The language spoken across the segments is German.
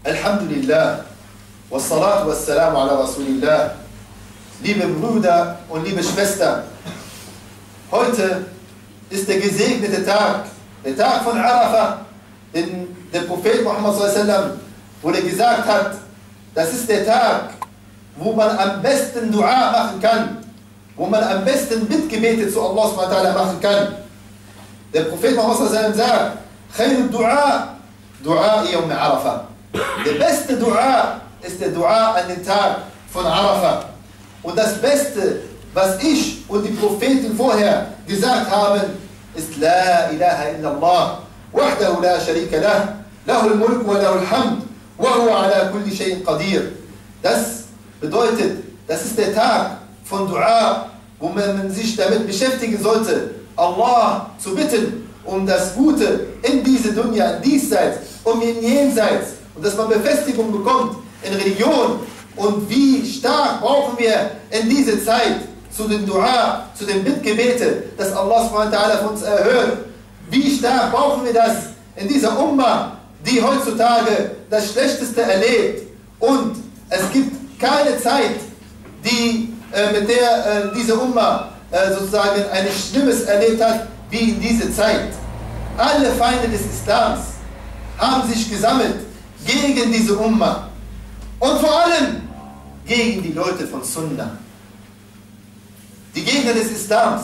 Alhamdulillah, wassalatu wassalamu ala Rasulillah. Liebe Brüder und liebe Schwestern, heute ist der gesegnete Tag, der Tag von Arafah, den der Prophet Muhammad sallallahu alaihi wasallam, wo er gesagt hat, das ist der Tag, wo man am besten Dua machen kann, wo man am besten Bittgebete zu Allah subhanahu wa ta'ala machen kann. Der Prophet Muhammad sallallahu alaihi wasallam sagt, Khairu Dua, Dua Yawm Arafah. Der beste Dua ist der Dua an den Tag von Arafah. Und das Beste, was ich und die Propheten vorher gesagt haben, ist La ilaha illallah, wahdahu la sharika lah, lahul mulk wa lahul hamd, wa huwa ala kulli shay'in qadir. Das bedeutet, das ist der Tag von Dua, wo man sich damit beschäftigen sollte, Allah zu bitten um das Gute in diese Dunya, in diesseits und in jenseits, und dass man Befestigung bekommt in Religion. Und wie stark brauchen wir in dieser Zeit zu den Dua, zu den Bittgebete, dass Allah subhanahu wa ta'ala von uns erhört. Wie stark brauchen wir das in dieser Umma, die heutzutage das Schlechteste erlebt. Und es gibt keine Zeit, mit der diese Umma sozusagen ein Schlimmes erlebt hat, wie in dieser Zeit. Alle Feinde des Islams haben sich gesammelt gegen diese Umma. Und vor allem gegen die Leute von Sunnah. Die Gegner des Islams.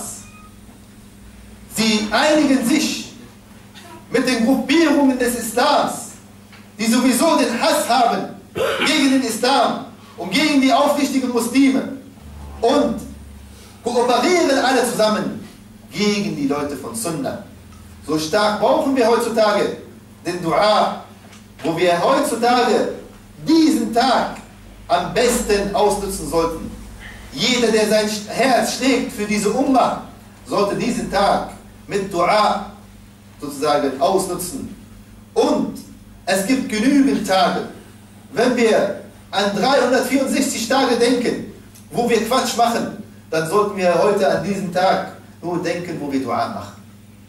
Sie einigen sich mit den Gruppierungen des Islams, die sowieso den Hass haben gegen den Islam und gegen die aufrichtigen Muslime, und kooperieren alle zusammen gegen die Leute von Sunnah. So stark brauchen wir heutzutage den Dua, wo wir heutzutage diesen Tag am besten ausnutzen sollten. Jeder, der sein Herz schlägt für diese Umma, sollte diesen Tag mit Dua sozusagen ausnutzen. Und es gibt genügend Tage, wenn wir an 364 Tage denken, wo wir Quatsch machen, dann sollten wir heute an diesem Tag nur denken, wo wir Dua machen.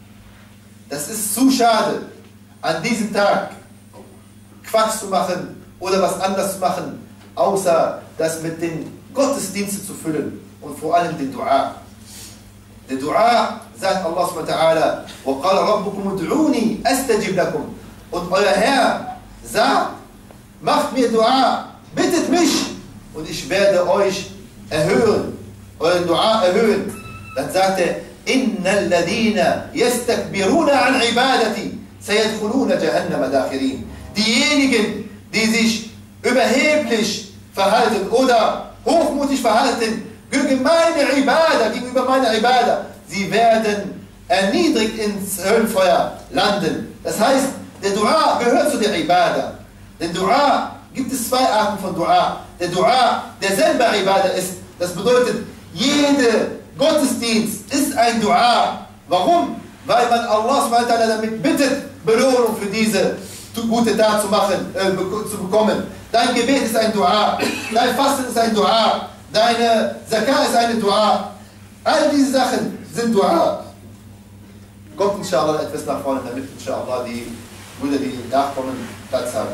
Das ist zu schade, an diesem Tag Quatsch zu machen oder was anderes zu machen, außer das mit den Gottesdiensten zu füllen und vor allem den Dua. Der Dua, sagt Allah subhanahu wa ta'ala, وَقَالَ رَبُّكُمُ ادْعُونِي أَسْتَجِبْ لَكُمْ. Und euer Herr sagt, macht mir Dua, bittet mich und ich werde euch erhören, euren Dua erhöhen. Dann sagt er, إِنَّ الَّذِينَ يَسْتَكْبِرُونَ عَنْ عِبَادَتِي سَيَدْخُلُونَ جَهَنَّمَ دَاخِرِينَ. Diejenigen, die sich überheblich verhalten oder hochmutig verhalten gegen meine Ibadah, gegenüber meiner Ibadah, sie werden erniedrigt ins Höllenfeuer landen. Das heißt, der Dua gehört zu der Ibadah. Den Dua gibt es zwei Arten von Dua. Der Dua, der selber Ibadah ist, das bedeutet, jeder Gottesdienst ist ein Dua. Warum? Weil man Allah subhanahu wa ta'ala damit bittet, Belohnung für diese gute Tat zu bekommen. Dein Gebet ist ein Dua, dein Fasten ist ein Dua, deine Zakah ist eine Dua. All diese Sachen sind Dua. Kommt inshallah etwas nach vorne, damit inshallah die Brüder, die nachkommen, Platz haben.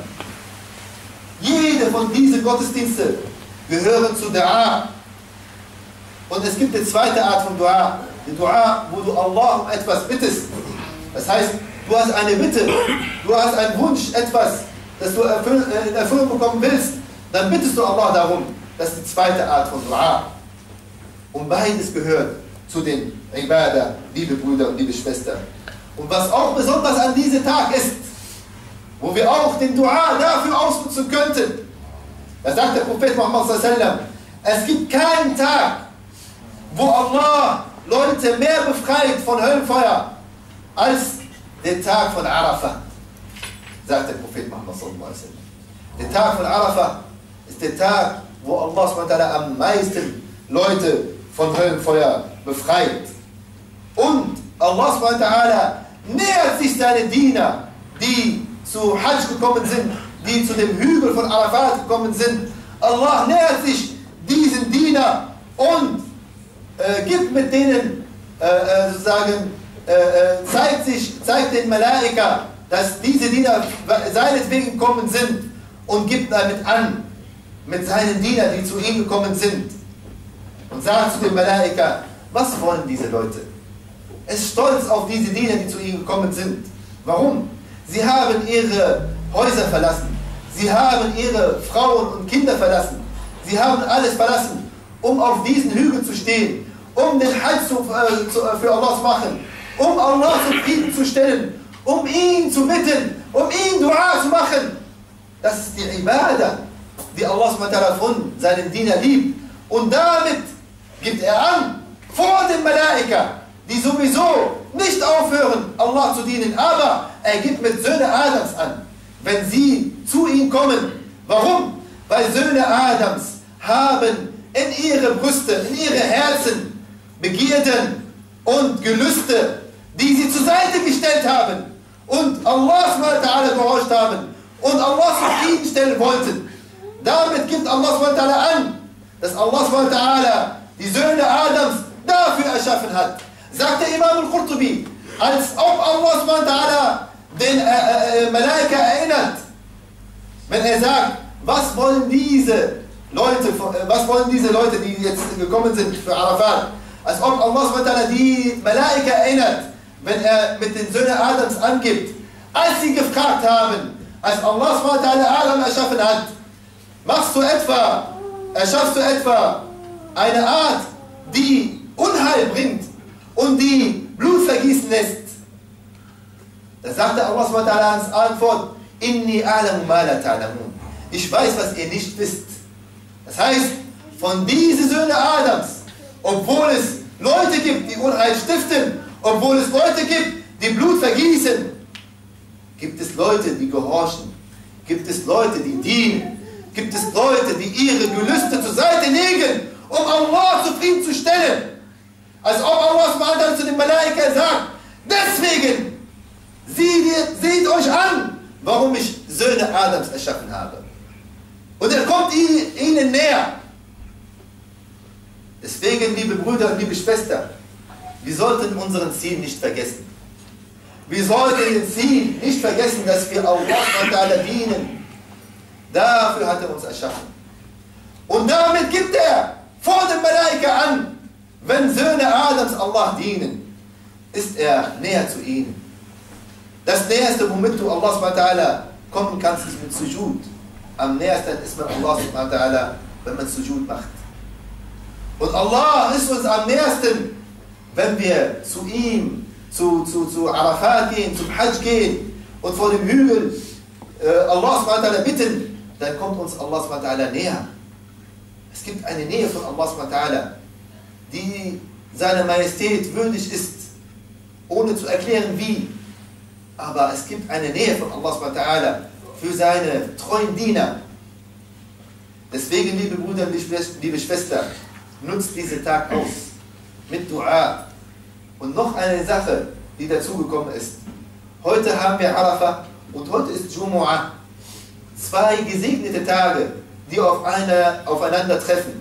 Jede von diesen Gottesdiensten gehören zu Dua. Und es gibt eine zweite Art von Dua. Die Dua, wo du Allah um etwas bittest. Das heißt, du hast eine Bitte, du hast einen Wunsch, etwas, das du in Erfüllung bekommen willst, dann bittest du Allah darum. Das ist die zweite Art von Dua. Und beides gehört zu den Ibadah, liebe Brüder und liebe Schwestern. Und was auch besonders an diesem Tag ist, wo wir auch den Dua dafür ausnutzen könnten, da sagt der Prophet Muhammad sallallahu alaihi wasallam, es gibt keinen Tag, wo Allah Leute mehr befreit von Höllenfeuer als der Tag von Arafah, sagt der Prophet Muhammad sallallahu alaihi wasallam. Der Tag von Arafah ist der Tag, wo Allah subhanahu wa ta'ala am meisten Leute von Höllenfeuer befreit. Und Allah subhanahu wa ta'ala nähert sich seine Diener, die zu Hajj gekommen sind, die zu dem Hügel von Arafat gekommen sind. Allah nähert sich diesen Diener und gibt mit denen sozusagen, zeigt den Malaika, dass diese Diener seinetwegen gekommen sind und gibt damit an, mit seinen Dienern, die zu ihm gekommen sind, und sagt zu den Malaika, was wollen diese Leute? Er ist stolz auf diese Diener, die zu ihm gekommen sind. Warum? Sie haben ihre Häuser verlassen. Sie haben ihre Frauen und Kinder verlassen. Sie haben alles verlassen, um auf diesen Hügel zu stehen, um den Hajj für Allah zu machen, um Allah zufriedenzustellen, um ihn zu bitten, um ihn Dua zu machen. Das ist die Ibadah, die Allah von seinen Dienern liebt. Und damit gibt er an, vor den Malaika, die sowieso nicht aufhören, Allah zu dienen, aber er gibt mit Söhne Adams an, wenn sie zu ihm kommen. Warum? Weil Söhne Adams haben in ihre Brüste, in ihre Herzen Begierden und Gelüste, die sie zur Seite gestellt haben und Allah gehorcht haben und Allah zufriedenstellen wollten. Damit gibt Allah an, dass Allah die Söhne Adams dafür erschaffen hat. Sagt der Imam al-Qurtubi, als ob Allah den Malaika erinnert, wenn er sagt, was wollen diese Leute, die jetzt gekommen sind für Arafat, als ob Allah die Malaika erinnert, wenn er mit den Söhnen Adams angibt, als sie gefragt haben, als Allah Adam erschaffen hat, erschaffst du etwa eine Art, die Unheil bringt und die Blut vergießen lässt? Da sagte Allah als Antwort, Inni a'lamu ma la ta'lamun. Ich weiß, was ihr nicht wisst. Das heißt, von diesen Söhnen Adams, obwohl es Leute gibt, die Unheil stiften, obwohl es Leute gibt, die Blut vergießen, gibt es Leute, die gehorchen, gibt es Leute, die dienen, gibt es Leute, die ihre Gelüste zur Seite legen, um Allah zufriedenzustellen. Als ob Allah zu den Malaika sagt, deswegen seht euch an, warum ich Söhne Adams erschaffen habe. Und er kommt ihnen näher. Deswegen, liebe Brüder und liebe Schwestern, wir sollten unseren Ziel nicht vergessen. Wir sollten den Ziel nicht vergessen, dass wir Allah dienen. Dafür hat er uns erschaffen. Und damit gibt er vor dem Malaika an, wenn Söhne Adams Allah dienen, ist er näher zu ihnen. Das Näherste, womit du Allah kommen kannst, ist mit Sujud. Am nähersten ist man Allah, wenn man Sujud macht. Und Allah ist uns am nähersten, wenn wir zu ihm, zu Arafat gehen, zum Hajj gehen und vor dem Hügel Allah bitten, dann kommt uns Allah näher. Es gibt eine Nähe von Allah, die seiner Majestät würdig ist, ohne zu erklären wie. Aber es gibt eine Nähe von Allah für seine treuen Diener. Deswegen, liebe Brüder, liebe Schwestern, nutzt diesen Tag aus mit Dua. Und noch eine Sache, die dazugekommen ist. Heute haben wir Arafah und heute ist Jumu'ah. Zwei gesegnete Tage, die aufeinander treffen.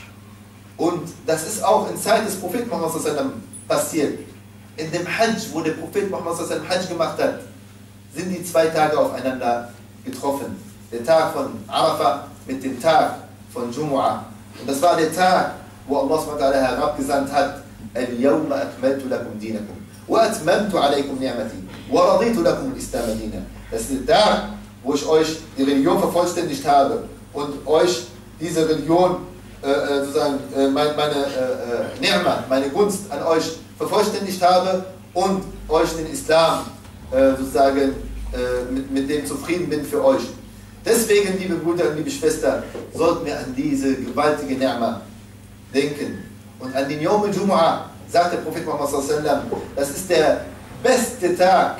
Und das ist auch in Zeit des Propheten Muhammad passiert. In dem Hajj, wo der Prophet Muhammad Hajj gemacht hat, sind die zwei Tage aufeinander getroffen. Der Tag von Arafah mit dem Tag von Jumu'ah. Und das war der Tag, wo Allah herabgesandt hat, Al-Yawma akmaltu lakum dinakum wa atmamtu alaykum ni'mati wa raditu lakum al-Islam dina. Das ist der Tag, wo ich euch die Religion vervollständigt habe und euch diese Religion, sozusagen meine Ni'ma, meine Gunst an euch vervollständigt habe und euch den Islam sozusagen mit dem zufrieden bin für euch. Deswegen, liebe Brüder und liebe Schwestern, sollten wir an diese gewaltige Ni'ma denken. Und an den Yawm al-Jumu'ah sagt der Prophet Muhammad sallallahu alaihi wasallam, das ist der beste Tag,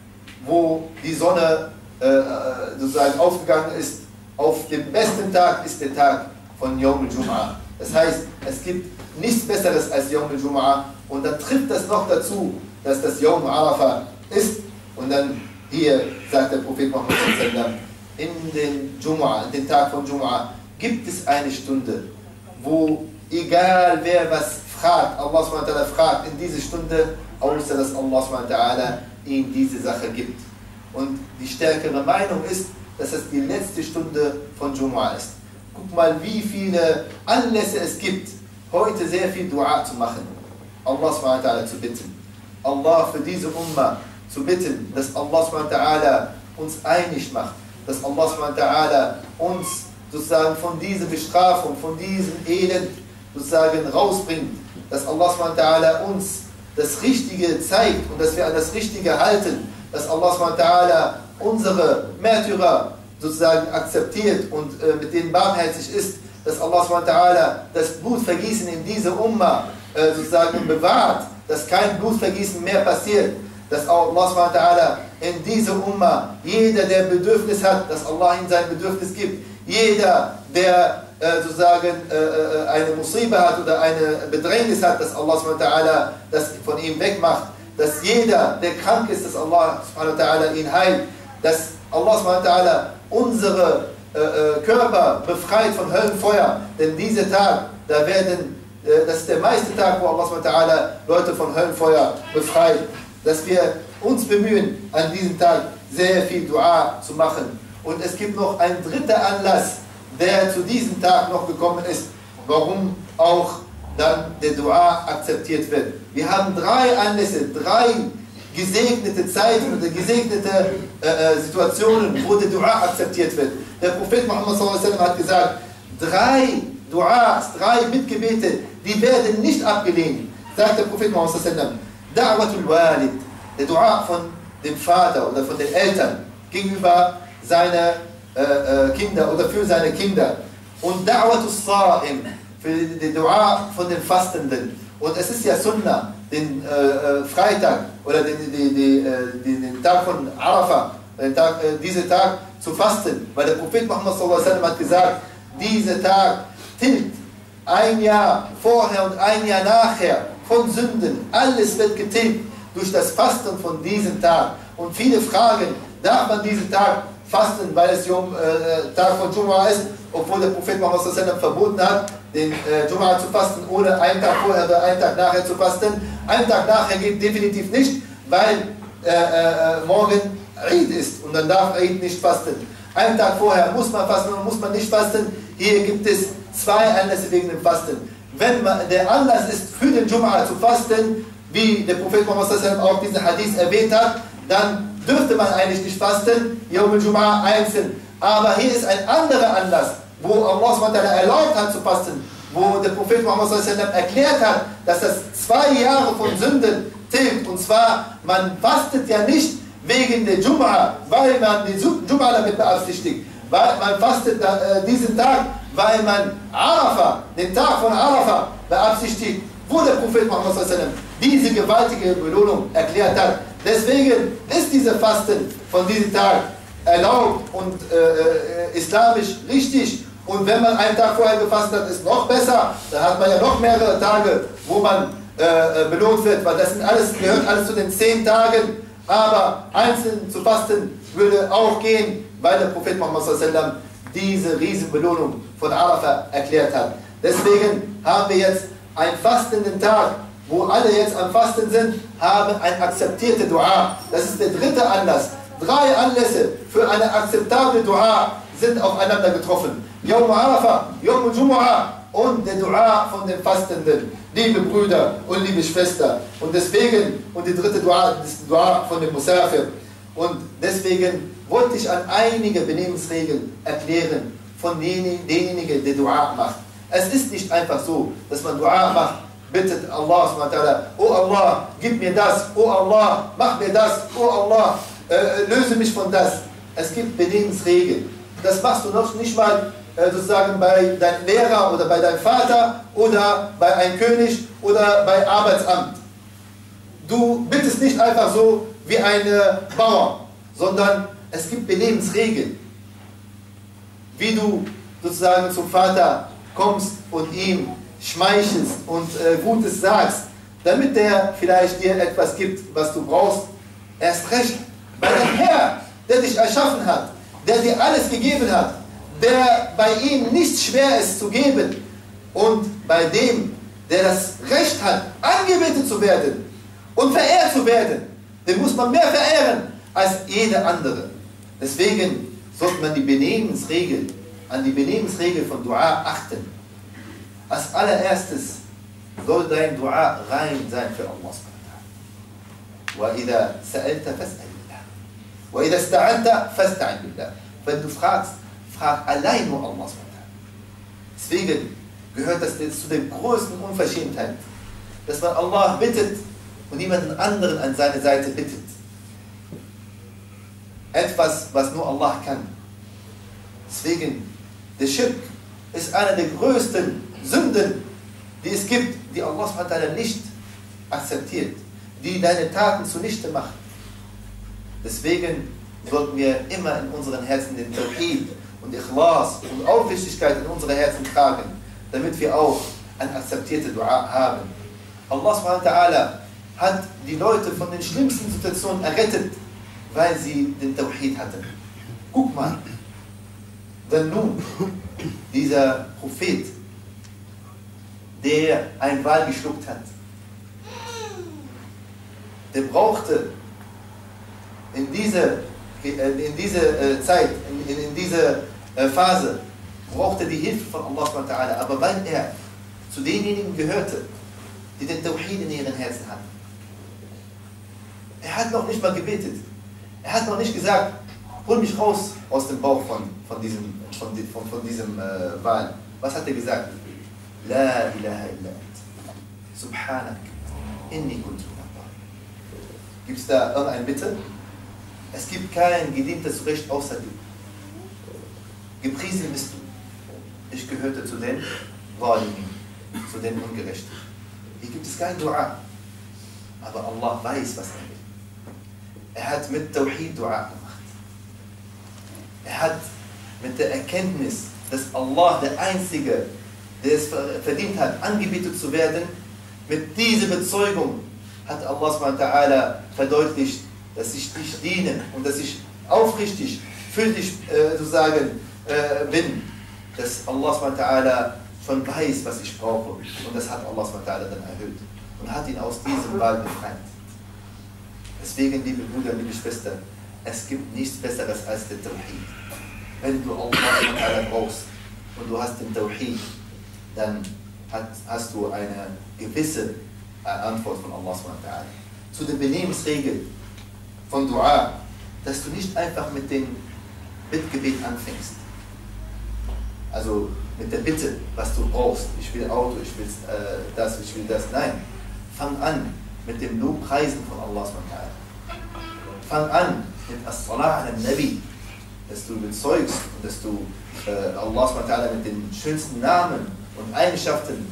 wo die Sonne sozusagen aufgegangen ist. Auf dem besten Tag ist der Tag von Yawm al-Jumu'ah. Das heißt, es gibt nichts Besseres als Yawm al-Jumu'ah. Und dann trifft das noch dazu, dass das Yawm Arafah ist. Und dann hier sagt der Prophet Muhammad sallallahu alaihi wasallam, in den Jumu'ah, in den Tag von Jumu'ah, gibt es eine Stunde, wo egal wer was fragt, Allah subhanahu fragt in diese Stunde, außer dass Allah subhanahu ihm diese Sache gibt. Und die stärkere Meinung ist, dass es die letzte Stunde von Jumu'ah ist. Guck mal, wie viele Anlässe es gibt, heute sehr viel Dua zu machen. Allah subhanahu wa ta'ala zu bitten. Allah für diese Umma zu bitten, dass Allah subhanahu wa ta'ala uns einig macht. Dass Allah subhanahu wa ta'ala uns sozusagen von dieser Bestrafung, von diesem Elend sozusagen rausbringt. Dass Allah subhanahu wa ta'ala uns das Richtige zeigt und dass wir an das Richtige halten. Dass Allah subhanahu wa ta'ala unsere Märtyrer sozusagen akzeptiert und mit denen barmherzig ist, dass Allah subhanahu wa ta'ala das Blutvergießen in dieser Umma sozusagen bewahrt, dass kein Blutvergießen mehr passiert, dass Allah subhanahu wa ta'ala in dieser Umma jeder, der Bedürfnis hat, dass Allah ihm sein Bedürfnis gibt, jeder, der sozusagen eine Musiba hat oder eine Bedrängnis hat, dass Allah subhanahu wa ta'ala das von ihm wegmacht, dass jeder, der krank ist, dass Allah subhanahu wa ta'ala ihn heilt, dass Allah subhanahu wa ta'ala unsere Körper befreit von Höllenfeuer, denn dieser Tag, das ist der meiste Tag, wo Allah subhanahu wa ta'ala Leute von Höllenfeuer befreit, dass wir uns bemühen, an diesem Tag sehr viel Dua zu machen. Und es gibt noch einen dritten Anlass, der zu diesem Tag noch gekommen ist, warum auch dann der Dua akzeptiert wird. Wir haben 3 Anlässe, 3 gesegnete Zeiten oder gesegnete Situationen, wo der Dua akzeptiert wird. Der Prophet Muhammad sallallahu alaihi wasallam hat gesagt, 3 Duas, 3 Bittgebete, die werden nicht abgelehnt. Sagt der Prophet Muhammad sallallahu alaihi wasallam, Da'watul Walid, der Dua von dem Vater oder von den Eltern gegenüber seiner Kinder oder für seine Kinder. Und Da'watus Sa'im, für die Dua von den Fastenden. Und es ist ja Sunnah, den Freitag oder den Tag von Arafah, diesen Tag zu fasten. Weil der Prophet Muhammad sallallahu alaihi wasallam hat gesagt, dieser Tag tilgt ein Jahr vorher und ein Jahr nachher von Sünden. Alles wird getilgt durch das Fasten von diesem Tag. Und viele fragen, darf man diesen Tag fasten, weil es Tag von Jumu'ah ist, obwohl der Prophet Muhammad sallallahu alaihi wasallam verboten hat, den Jumu'ah zu fasten, ohne einen Tag vorher oder einen Tag nachher zu fasten. Einen Tag nachher geht definitiv nicht, weil morgen Eid ist und dann darf Eid nicht fasten. Einen Tag vorher muss man fasten und muss man nicht fasten. Hier gibt es 2 Anlässe wegen dem Fasten. Wenn der Anlass ist, für den Jumu'ah zu fasten, wie der Prophet Muhammad sallallahu alaihi wasallam auch diesen Hadith erwähnt hat, dann dürfte man eigentlich nicht fasten, Yawm al-Jumu'ah einzeln. Aber hier ist ein anderer Anlass, wo Allah subhanahu wa ta'ala erlaubt hat zu fasten, wo der Prophet Muhammad sallallahu alaihi wasallam erklärt hat, dass das 2 Jahre von Sünden tilgt. Und zwar, man fastet ja nicht wegen der Jumu'ah, weil man die Jumu'ah damit beabsichtigt. Weil man fastet diesen Tag, weil man Arafah, den Tag von Arafah beabsichtigt, wo der Prophet Muhammad sallallahu alaihi wasallam diese gewaltige Belohnung erklärt hat. Deswegen ist dieser Fasten von diesem Tag erlaubt und islamisch richtig. Und wenn man einen Tag vorher gefastet hat, ist noch besser. Dann hat man ja noch mehrere Tage, wo man belohnt wird, weil das gehört alles zu den 10 Tagen. Aber einzeln zu fasten würde auch gehen, weil der Prophet Muhammad sallallahu alaihi wasallam diese Riesenbelohnung von Arafah erklärt hat. Deswegen haben wir jetzt einen fastenden Tag, wo alle jetzt am Fasten sind, haben ein akzeptierte Dua. Das ist der 3. Anlass. 3 Anlässe für eine akzeptable Dua sind aufeinander getroffen. Yawm Arafah, Yawm Jumu'ah und der Dua von den Fastenden. Liebe Brüder und liebe Schwestern. Und deswegen, und die 3. Dua, das Dua von dem Musafir. Und deswegen wollte ich an einige Benehmensregeln erklären von denjenigen, der Dua macht. Es ist nicht einfach so, dass man Dua macht, bittet Allah subhanahu wa ta'ala, oh Allah, gib mir das, oh Allah, mach mir das, oh Allah, löse mich von das. Es gibt Benehmensregeln. Das machst du noch nicht mal sozusagen bei deinem Lehrer oder bei deinem Vater oder bei einem König oder bei Arbeitsamt. Du bittest nicht einfach so wie ein Bauer, sondern es gibt Benehmensregeln. Wie du sozusagen zum Vater kommst und ihm schmeichelst und Gutes sagst, damit der vielleicht dir etwas gibt, was du brauchst. Erst recht, weil dein Herr, der dich erschaffen hat, der dir alles gegeben hat, der bei ihm nichts schwer ist zu geben und bei dem, der das Recht hat, angebetet zu werden und verehrt zu werden, den muss man mehr verehren als jede andere. Deswegen sollte man an die Benehmensregel von Dua achten. Als allererstes soll dein Dua rein sein für Allah subhanahu wa ta'ala. وَإِذَا سَأَلْتَ فَاسْأَلْ بِاللَّهِ وَإِذَا اسْتَعَنْتَ فَاسْتَعِنْ بِاللَّهِ. Wenn du fragst, frag allein nur Allah subhanahu wa ta'ala. Deswegen gehört das zu der größten Unverschämtheit, dass man Allah bittet und niemanden anderen an seine Seite bittet. Etwas, was nur Allah kann. Deswegen, der Schirk ist eine der größten Sünden, die es gibt, die Allah subhanahu wa ta'ala nicht akzeptiert, die deine Taten zunichte macht. Deswegen sollten wir immer in unseren Herzen den Tawhid und Ikhlas und Aufrichtigkeit in unsere Herzen tragen, damit wir auch ein akzeptiertes Dua haben. Allah subhanahu wa ta'ala hat die Leute von den schlimmsten Situationen errettet, weil sie den Tawhid hatten. Guck mal, wenn nun dieser Prophet, der ein Wal geschluckt hat, der brauchte in dieser Zeit, in dieser Phase, brauchte die Hilfe von Allah subhanahu wa ta'ala, aber weil er zu denjenigen gehörte, die den Tawhid in ihren Herzen hatten. Er hat noch nicht mal gebetet. Er hat noch nicht gesagt, hol mich raus aus dem Bauch von diesem Wal. Was hat er gesagt? La ilaha illa ant. Subhanak. Inni kuntu minadh. Gibt es da irgendeine Bitte? Es gibt kein Gedienter zu Recht außer dir. Gepriesen bist du. Ich gehörte zu den Zalimin, zu den Ungerechten. Hier gibt es kein Dua. Aber Allah weiß, was er will. Er hat mit Tawhid Dua gemacht. Er hat mit der Erkenntnis, dass Allah der Einzige, der es verdient hat, angebetet zu werden, mit dieser Bezeugung hat Allah subhanahu wa ta'ala verdeutlicht, dass ich dich diene und dass ich aufrichtig für dich sozusagen bin, dass Allah subhanahu wa ta'ala schon weiß, was ich brauche, und das hat Allah subhanahu wa ta'ala dann erhöht und hat ihn aus diesem Wahl befreit. Deswegen, liebe Brüder, liebe Schwestern, es gibt nichts Besseres als der Tawhid. Wenn du Allah subhanahu wa ta'ala brauchst und du hast den Tawhid, dann hast du eine gewisse Antwort von Allah subhanahu wa ta'ala. Zu der Benehmensregel von Dua, dass du nicht einfach mit dem Bittgebet anfängst. Also mit der Bitte, was du brauchst. Ich will Auto, ich will das, ich will das. Nein, fang an mit dem Lobpreisen von Allah subhanahu wa ta'ala. Fang an mit As-Salah al-Nabi, dass du bezeugst und dass du Allah subhanahu wa ta'ala mit den schönsten Namen und Eigenschaften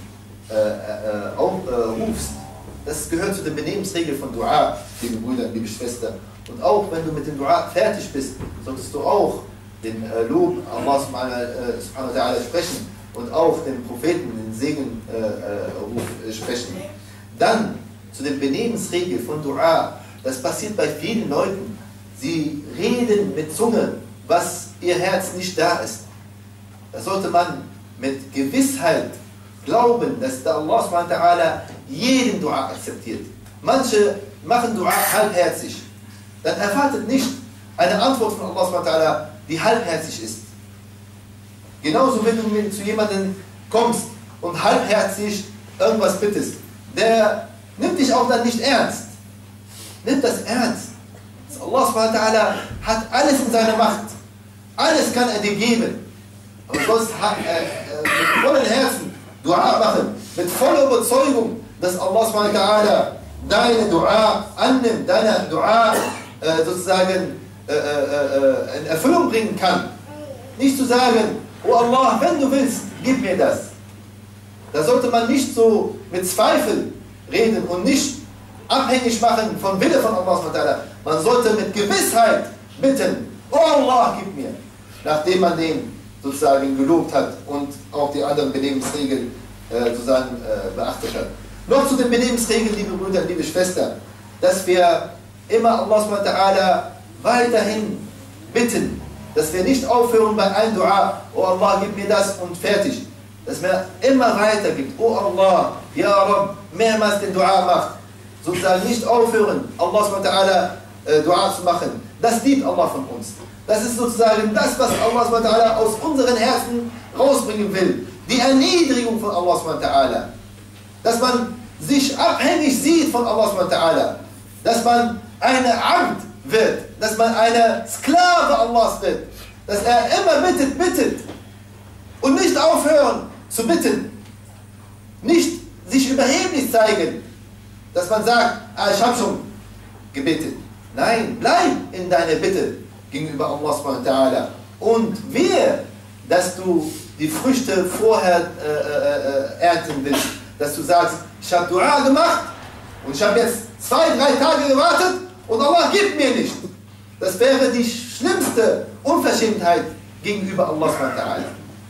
rufst. Das gehört zu der Benehmensregel von Dua, liebe Brüder, liebe Schwestern. Und auch wenn du mit dem Dua fertig bist, solltest du auch den Lob Allah subhanahu wa ta'ala sprechen und auch den Propheten, den Segenruf sprechen. Dann zu der Benehmensregel von Dua, das passiert bei vielen Leuten. Sie reden mit Zunge, was ihr Herz nicht da ist. Da sollte man mit Gewissheit glauben, dass der Allah subhanahu wa ta'ala jeden Dua akzeptiert. Manche machen Dua halbherzig. Dann erwartet nicht eine Antwort von Allah subhanahu wa ta'ala, die halbherzig ist. Genauso, wenn du zu jemandem kommst und halbherzig irgendwas bittest, der nimmt dich auch dann nicht ernst. Nimmt das ernst. Allah subhanahu wa ta'ala hat alles in seiner Macht. Alles kann er dir geben. Aber du sollst mit vollem Herzen Dua machen, mit voller Überzeugung, dass Allah subhanahu wa ta'ala deine Dua annimmt, deine Dua sozusagen in Erfüllung bringen kann. Nicht zu sagen, oh Allah, wenn du willst, gib mir das. Da sollte man nicht so mit Zweifel reden und nicht abhängig machen vom Wille von Allah subhanahu wa ta'ala. Man sollte mit Gewissheit bitten, oh Allah, gib mir. Nachdem man den sozusagen gelobt hat und auch die anderen Benehmensregeln sozusagen beachtet hat. Noch zu den Benehmensregeln, liebe Brüder, liebe Schwestern, dass wir immer Allah subhanahu wa ta'ala weiterhin bitten, dass wir nicht aufhören bei einem Dua, oh Allah, gib mir das und fertig. Dass wir immer weiter gibt, oh Allah, ja Rabb, mehrmals den Dua macht. Sozusagen nicht aufhören, Allah subhanahu wa ta'ala Dua zu machen. das liebt Allah von uns. Das ist sozusagen das, was Allah aus unseren Herzen rausbringen will. Die Erniedrigung von Allah. Dass man sich abhängig sieht von Allah. Dass man eine Abd wird. Dass man eine Sklave Allahs wird. Dass er immer bittet. Und nicht aufhören zu bitten. Nicht sich überheblich zeigen. Dass man sagt, ich habe schon gebetet. Nein, bleib in deiner Bitte gegenüber Allah. Und wehe, dass du die Früchte vorher ernten willst. Dass du sagst, ich habe Dua gemacht und ich habe jetzt 2, 3 Tage gewartet und Allah gibt mir nicht. Das wäre die schlimmste Unverschämtheit gegenüber Allah.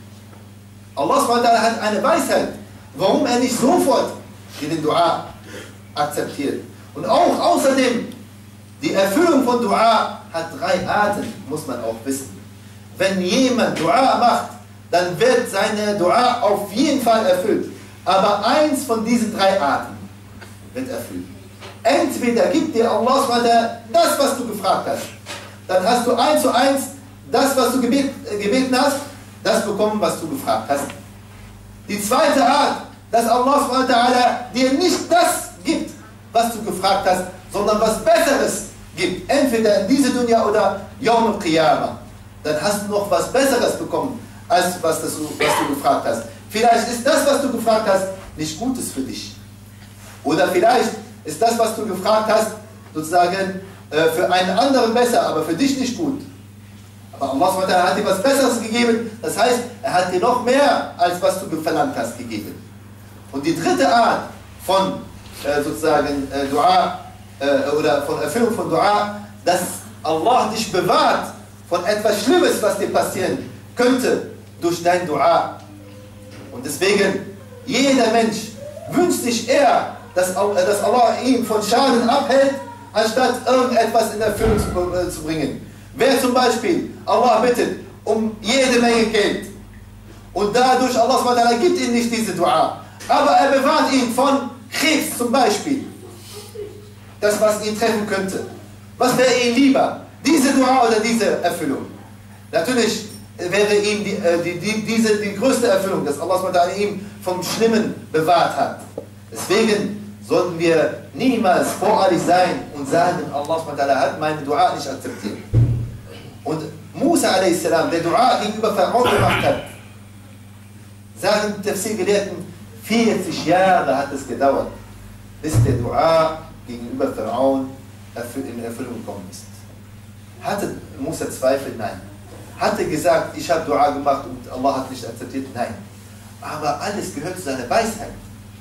Allah hat eine Weisheit, warum er nicht sofort den Dua akzeptiert. Und auch außerdem, die Erfüllung von Dua hat 3 Arten, muss man auch wissen. Wenn jemand Dua macht, dann wird seine Dua auf jeden Fall erfüllt. Aber eins von diesen 3 Arten wird erfüllt. Entweder gibt dir Allah das, was du gefragt hast. Dann hast du 1 zu 1 das, was du gebeten hast, das bekommen, was du gefragt hast. Die zweite Art, dass Allah dir nicht das gibt, was du gefragt hast, sondern was Besseres gibt. Entweder in dieser Dunya oder Yawm al-Qiyamah. Dann hast du noch was Besseres bekommen, als was du gefragt hast. Vielleicht ist das, was du gefragt hast, nicht Gutes für dich. Oder vielleicht ist das, was du gefragt hast, sozusagen für einen anderen besser, aber für dich nicht gut. Aber Allah hat dir was Besseres gegeben, das heißt, er hat dir noch mehr, als was du verlangt hast, gegeben. Und die dritte Art von sozusagen Dua oder von Erfüllung von Dua, dass Allah dich bewahrt von etwas Schlimmes, was dir passieren könnte durch dein Dua. Und deswegen, jeder Mensch wünscht sich eher, dass Allah ihn von Schaden abhält, anstatt irgendetwas in Erfüllung zu bringen. Wer zum Beispiel Allah bittet um jede Menge Geld und dadurch Allah gibt ihm nicht diese Dua, aber er bewahrt ihn von Krebs zum Beispiel, das was ihn treffen könnte. Was wäre ihm lieber? Diese Dua oder diese Erfüllung? Natürlich wäre ihm die größte Erfüllung, dass Allah ihm vom Schlimmen bewahrt hat. Deswegen sollten wir niemals voreilig sein und sagen, Allah hat meine Dua nicht akzeptiert. Und Musa a.s., der Dua gegenüber Pharaon gemacht hat, sagen die Tafsir-Gelehrten, 40 Jahre hat es gedauert, bis der Dua gegenüber Pharaon in Erfüllung gekommen ist. Hatte Musa Zweifel? Nein. Hatte gesagt, ich habe Dua gemacht und Allah hat nicht akzeptiert? Nein. Aber alles gehört zu seiner Weisheit.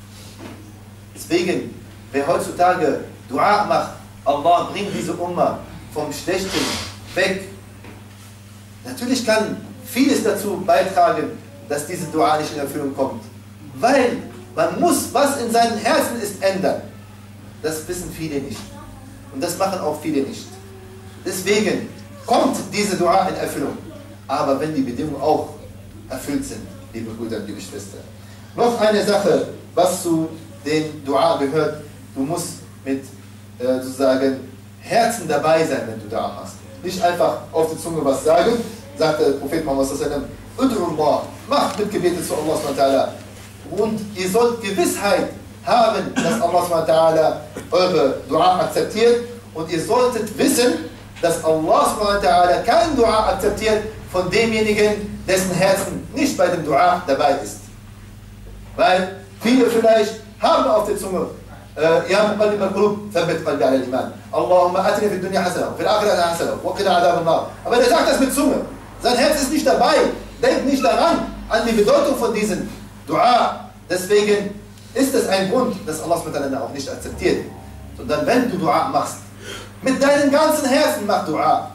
Deswegen, wer heutzutage Dua macht, Allah bringt diese Umma vom Schlechten weg. Natürlich kann vieles dazu beitragen, dass diese Dua nicht in Erfüllung kommt. Weil man muss, was in seinem Herzen ist, ändern. Das wissen viele nicht. Und das machen auch viele nicht. Deswegen kommt diese Dua in Erfüllung. Aber wenn die Bedingungen auch erfüllt sind, liebe Brüder und liebe Schwestern. Noch eine Sache, was zu den Dua gehört. Du musst mit sozusagen Herzen dabei sein, wenn du Dua machst. Nicht einfach auf die Zunge was sagen, sagt der Prophet Muhammad sallallahu alaihi wasallam, macht mit Gebete zu Allah subhanahu wa ta'ala. Und ihr sollt Gewissheit haben, dass Allah subhanahu wa ta'ala eure Dua akzeptiert. Und ihr solltet wissen, dass Allah subhanahu wa ta'ala kein Dua akzeptiert von demjenigen, dessen Herzen nicht bei dem Dua dabei ist. Weil viele vielleicht haben auf der Zunge, يا مقلب القلوب ثبت قلبي على الإيمان اللهم آتنا في الدنيا حسنة وفي الآخرة حسنة وقنا عذاب النار. Aber er sagt das mit Zunge. Sein Herz ist nicht dabei. Denkt nicht daran, an die Bedeutung von diesem Dua. Deswegen ist es ein Grund, dass Allah miteinander auch nicht akzeptiert. Sondern wenn du Dua machst, mit deinem ganzen Herzen mach Dua.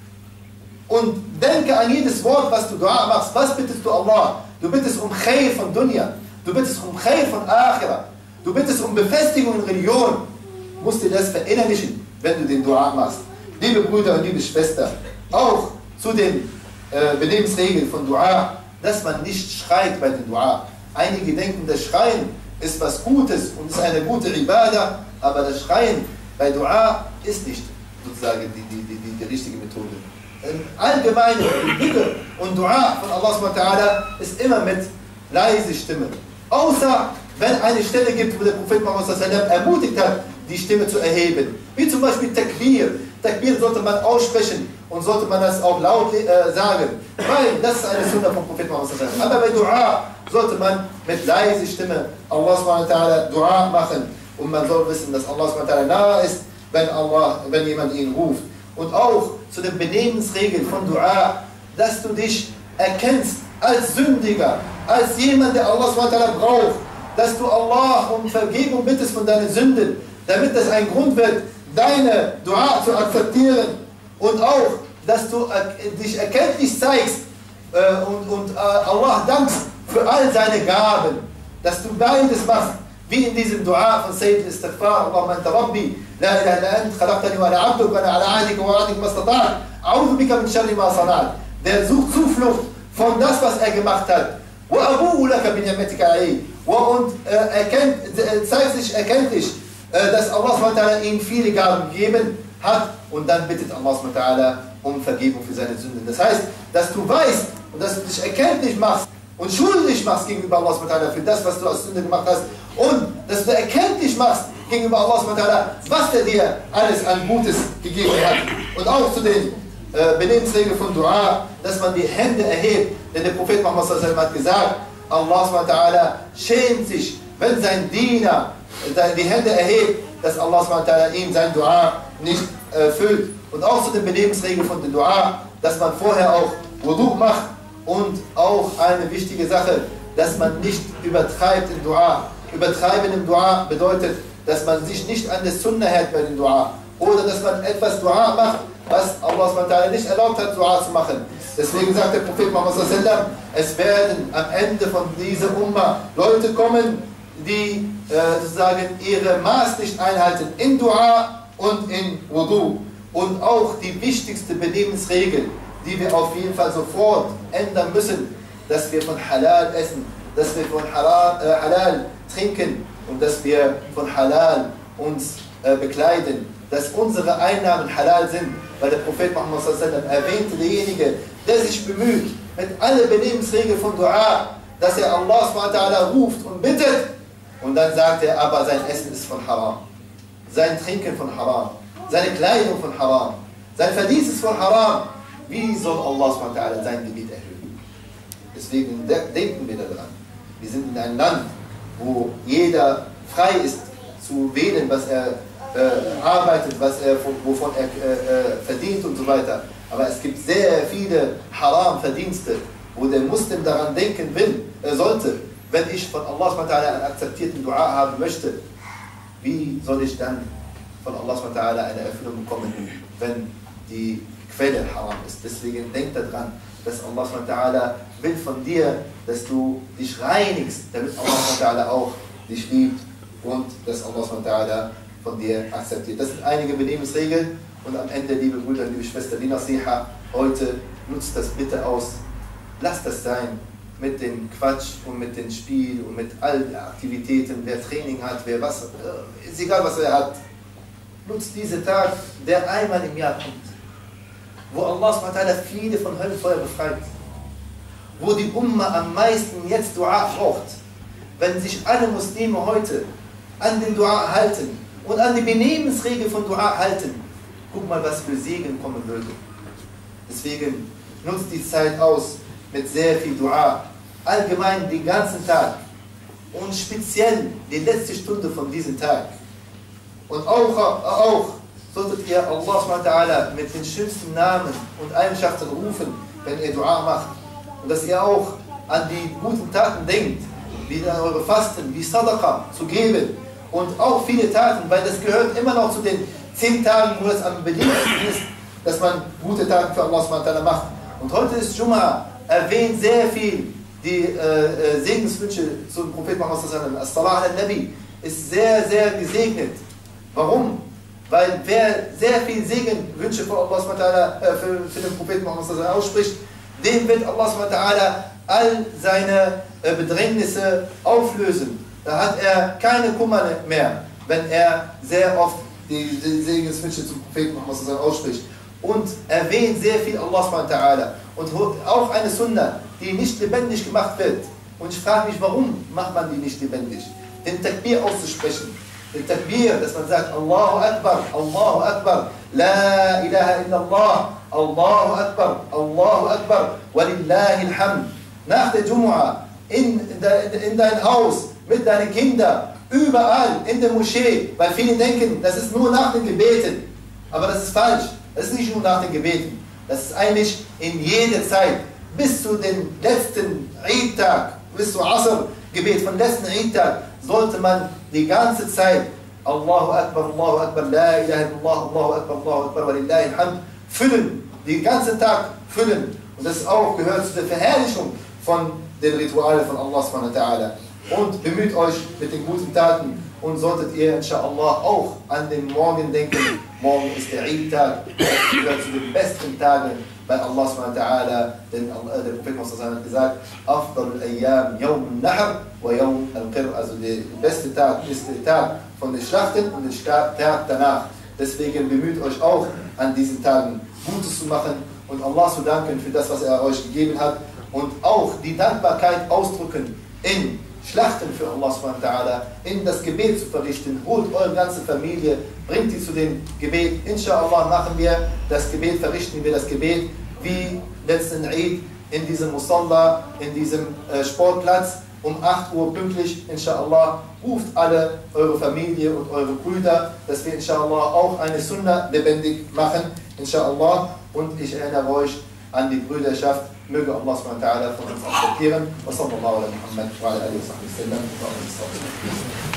Und denke an jedes Wort, was du Dua machst. Was bittest du Allah? Du bittest um Khair von Dunya. Du bittest um Khair von Akhirah. Du bittest um Befestigung in Religion. Du musst dir das verinnerlichen, wenn du den Dua machst. Liebe Brüder und liebe Schwestern, auch zu den Benehmensregeln von Dua, dass man nicht schreit bei dem Dua. Einige denken, das Schreien ist was Gutes und ist eine gute Ibadah, aber das Schreien bei Dua ist nicht sozusagen die richtige Methode. Allgemeine Dhikr und Dua von Allah subhanahu wa ta'ala ist immer mit leise Stimme. Außer wenn eine Stelle gibt, wo der Prophet Muhammad sallallahu alaihi wasallam ermutigt hat, die Stimme zu erheben. Wie zum Beispiel Takbir. Takbir sollte man aussprechen und sollte man das auch laut sagen. Weil das ist eine Sunna vom Prophet Muhammad sallallahu alaihi wasallam. Aber bei Dua sollte man mit leise Stimme Allah subhanahu wa ta'ala Dua machen. Und man soll wissen, dass Allah subhanahu wa ta'ala nahe ist, wenn jemand ihn ruft. Und auch zu den Benehmensregeln von Dua, dass du dich erkennst als Sündiger, als jemand, der Allah subhanahu wa ta'ala braucht, dass du Allah um Vergebung bittest von deinen Sünden, damit das ein Grund wird, deine Dua zu akzeptieren, und auch, dass du dich erkenntlich zeigst und Allah dankst für all seine Gaben, dass du beides machst, wie in diesem Dua von Sayyid al-Istighfar: Allahumma anta Rabbi, la ilaha illa ant, khalaqtani wa ana abduk, wa ana ala ahdika wa wa'dika mastata'at, a'udhu bika min sharri ma sana'at. Der sucht Zuflucht von das, was er gemacht hat. Wa abu'u laka bi ni'matika alayhi. Und zeigt sich erkenntlich, dass Allah subhanahu wa ta'ala ihm viele Gaben gegeben hat, und dann bittet Allah subhanahu wa ta'ala um Vergebung für seine Sünden. Das heißt, dass du weißt und dass du dich erkenntlich machst und schuldig machst gegenüber Allah subhanahu wa ta'ala für das, was du als Sünde gemacht hast, und dass du erkenntlich machst gegenüber Allah subhanahu wa ta'ala, was er dir alles an Gutes gegeben hat. Und auch zu den Benehmensregeln von Dua, dass man die Hände erhebt, denn der Prophet Muhammad sallallahu alaihi wasallam hat gesagt, Allah subhanahu wa ta'ala schämt sich, wenn sein Diener die Hände erhebt, dass Allah subhanahu wa ta'ala ihm sein Dua nicht erfüllt. Und auch zu den Benehmensregeln von der Dua, dass man vorher auch Wudu macht, und auch eine wichtige Sache, dass man nicht übertreibt im Dua. Übertreiben im Dua bedeutet, dass man sich nicht an der Sunna hält bei dem Dua, oder dass man etwas Dua macht, was Allah subhanahu wa ta'ala nicht erlaubt hat, Dua zu machen. Deswegen sagt der Prophet Muhammad sallallahu alaihi wasallam, es werden am Ende von dieser Umma Leute kommen, die sozusagen ihre Maß nicht einhalten in Dua und in Wudu. Und auch die wichtigste Benehmensregel, die wir auf jeden Fall sofort ändern müssen, dass wir von Halal essen, dass wir von Halal trinken und dass wir von Halal uns bekleiden, dass unsere Einnahmen halal sind, weil der Prophet Muhammad sallallahu alaihi wasallam erwähnte, derjenige, der sich bemüht, mit allen Benehmensregeln von Dua, dass er Allah subhanahu wa ta'ala ruft und bittet, und dann sagt er, aber sein Essen ist von Haram, sein Trinken von Haram, seine Kleidung von Haram, sein Verdienst ist von Haram. Wie soll Allah subhanahu wa ta'ala sein Gebiet erhöhen? Deswegen denken wir daran. Wir sind in einem Land, wo jeder frei ist zu wählen, was er arbeitet, wovon er verdient und so weiter. Aber es gibt sehr viele Haram-Verdienste, wo der Muslim daran denken sollte, wenn ich von Allah subhanahu wa ta'ala einen akzeptierten Dua haben möchte, wie soll ich dann von Allah subhanahu wa ta'ala eine Erfüllung bekommen, wenn die Quelle haram ist. Deswegen denk daran, dass Allah subhanahu wa ta'ala will von dir, dass du dich reinigst, damit Allah subhanahu wa ta'ala auch dich liebt und dass Allah subhanahu wa ta'ala von dir akzeptiert. Das sind einige Benehmensregeln, und am Ende, liebe Brüder, liebe Schwestern, die Nasiha, heute nutzt das bitte aus. Lasst das sein mit dem Quatsch und mit dem Spiel und mit allen Aktivitäten. Wer Training hat, wer was, ist egal was er hat. Nutzt diesen Tag, der einmal im Jahr kommt, wo Allah subhanahu wa ta'ala viele von Höllenfeuer befreit, wo die Umma am meisten jetzt Dua braucht. Wenn sich alle Muslime heute an den Dua halten und an die Benehmensregeln von Dua halten, guck mal, was für Segen kommen würde. Deswegen nutzt die Zeit aus mit sehr viel Dua, allgemein den ganzen Tag und speziell die letzte Stunde von diesem Tag. Und auch solltet ihr Allah subhanahu wa ta'ala mit den schönsten Namen und Eigenschaften rufen, wenn ihr Dua macht. Und dass ihr auch an die guten Taten denkt, wie an eure Fasten, wie Sadaqa zu geben. Und auch viele Taten, weil das gehört immer noch zu den 10 Tagen, wo es am beliebtesten ist, dass man gute Taten für Allah subhanahu wa ta'ala macht. Und heute ist Jum'a, erwähnt sehr viel die Segenswünsche zum Prophet Muhammad sallallahu alaihi wasallam. As-Salah al-Nabi ist sehr, sehr gesegnet. Warum? Weil wer sehr viel Segenwünsche für Allah subhanahu wa ta'ala, für den Propheten Muhammad sallallahu alaihi wasallam ausspricht, dem wird Allah subhanahu wa ta'ala all seine Bedrängnisse auflösen. Da hat er keine Kummer mehr, wenn er sehr oft die Segenswünsche zum Propheten Muhammad ausspricht und erwähnt sehr viel Allah subhanahu wa ta'ala und auch eine Sunna, die nicht lebendig gemacht wird. Und ich frage mich, warum macht man die nicht lebendig? Den Takbir auszusprechen, den Takbir, dass man sagt, Allahu Akbar, La ilaha illallah, Allahu Akbar, Walillahi alhamd. Nach der Jumu'ah, in dein Haus, mit deinen Kindern, überall, in der Moschee, weil viele denken, das ist nur nach den Gebeten. Aber das ist falsch, das ist nicht nur nach den Gebeten. Das ist eigentlich in jeder Zeit, bis zu dem letzten Eid-Tag, bis zu Asr-Gebet von letzten Eid-Tag, sollte man die ganze Zeit Allahu Akbar, La ilaha illallah, Allahu Akbar, Walillahi alhamd füllen, den ganzen Tag füllen. Und das auch gehört zu der Verherrlichung von den Ritualen von Allah subhanahu wa ta'ala. Und bemüht euch mit den guten Taten und solltet ihr inshallah auch an den Morgen denken. Morgen ist der Eid-Tag, das gehört zu den besten Tagen bei Allah subhanahu wa ta'ala, denn der Prophet Muhammad hat gesagt, Afdal al-Ayyam Yawm al-Nahr wa Yawm al-Qir, also der beste Tag ist der Tag von den Schlachten und der Tag danach. Deswegen bemüht euch auch an diesen Tagen Gutes zu machen und Allah zu danken für das, was er euch gegeben hat und auch die Dankbarkeit ausdrücken in Schlachten für Allah subhanahu wa ta'ala, in das Gebet zu verrichten. Holt eure ganze Familie, bringt die zu dem Gebet. Inshallah machen wir das Gebet, verrichten wir das Gebet wie letzten Eid in diesem Musalla, in diesem Sportplatz um 8 Uhr pünktlich. Inshallah ruft alle eure Familie und eure Brüder, dass wir inshallah auch eine Sunna lebendig machen. Inshallah. Und ich erinnere euch an die Brüderschaft. Möge Allah subhanahu wa ta'ala von uns akzeptieren. Wa sallallahu ala Muhammad wa ala alihi wa sahbihi sallam.